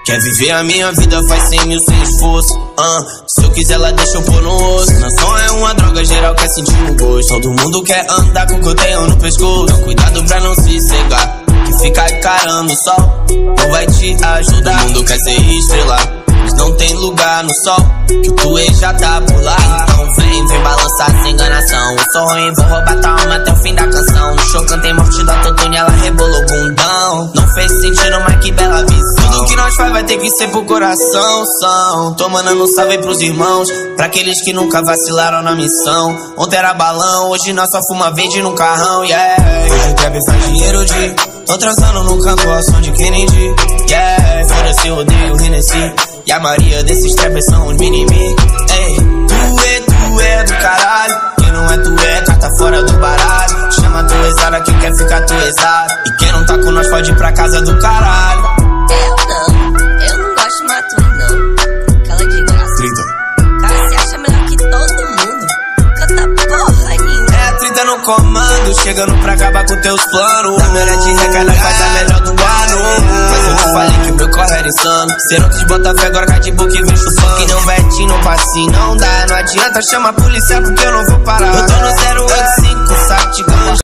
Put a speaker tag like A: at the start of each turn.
A: Quer viver a minha vida, faz 100 mil sem esforço. Se eu quiser, ela deixa eu pôr no osso. Nação é uma droga, geral quer sentir o gosto. Todo mundo quer andar com o que eu tenho no pescoço. Então cuidado pra não se cegar, que ficar encarando o sol não vai te ajudar. Todo mundo quer ser estrela, mas não tem lugar no sol, que o teu ex já tá por lá. Então vem balançar sem enganação. Eu sou ruim, vou roubar tua alma até o fim da canção. No show cantei morte do autotune, ela rebolou o bundão. Não fez sentido, mas que bela visão. Tudo que nós faz vai ter que ser pro coração. Tô mandando um salve pros irmãos, pra aqueles que nunca vacilaram na missão. Ontem era balão, hoje nós só fuma verde num carrão, yeah. Hoje o trap faz dinheiro de tô transando no canto ao som de Kennedy, yeah. Foda-se, eu odeio o Hennessy, e a maioria desses trappers são os mini-me. Ei, tu é do caralho, quem não é tu é carta fora do baralho. Chama a tua exada, quem quer ficar tu exado, e quem não tá com nós pode ir pra casa do caralho.
B: Eu não gosto de matar não, aquela de graça.
A: 30.
B: Cara, se acha melhor que todo mundo, canta porra nenhuma.
A: É a 30 no comando, chegando pra acabar com teus planos. Na melhor de recarga faz a melhor do ano. Mas eu te falei que o meu corre era insano. Cerotes bota fé, agora cai de boca e vem chupando. Que não vete, não passe, não dá. Não adianta, chama a polícia porque eu não vou parar. Eu tô no 085, sabe de ganja.